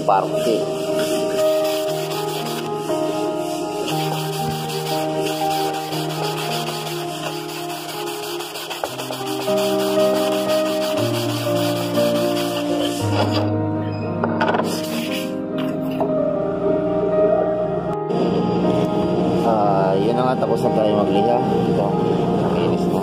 parquet. Yun na nga, tapos na tayo magliha. Ito, nakinis na.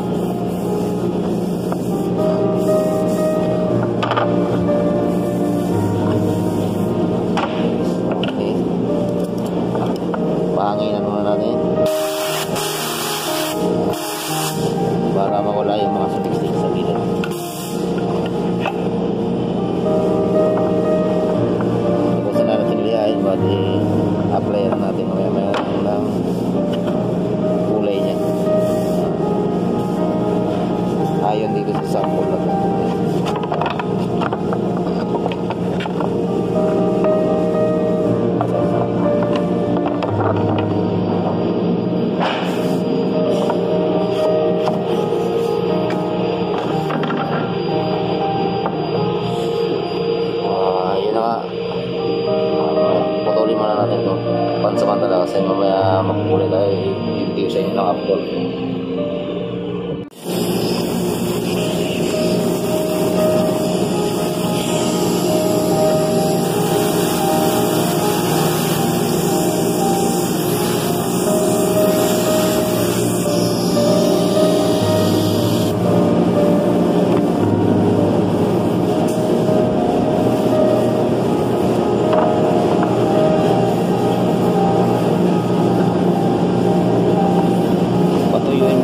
Okay. Pahanginan muna natin para mawala yung mga sutik-sutik sa gilid. Tapos na natin lihain, pati applyan natin mamaya-maya ng kulay niya ayon dito sa sample na ito. Yun na nga, putulin muna natin ito pansamantala kasi mamaya magkulay tayo, hindi sa inyo naka-upload. Patuyuin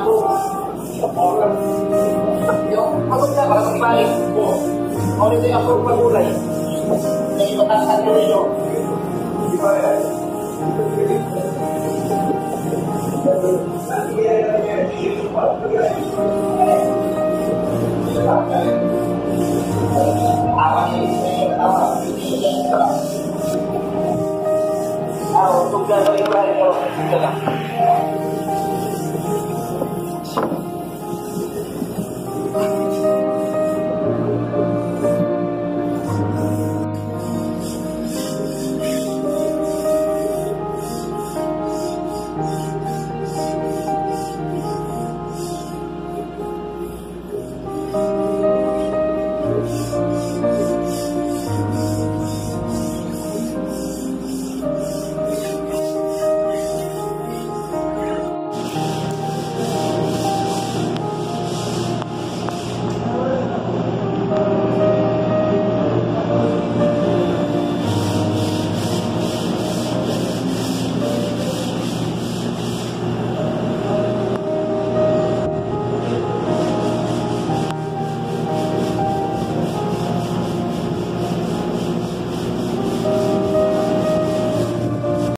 Yung ako na ba ang balik ko. O hindi ako pagulay. Hindi matasan ko rin yun. Di ba yan? Untuk gagawin ba ito? Ito lang.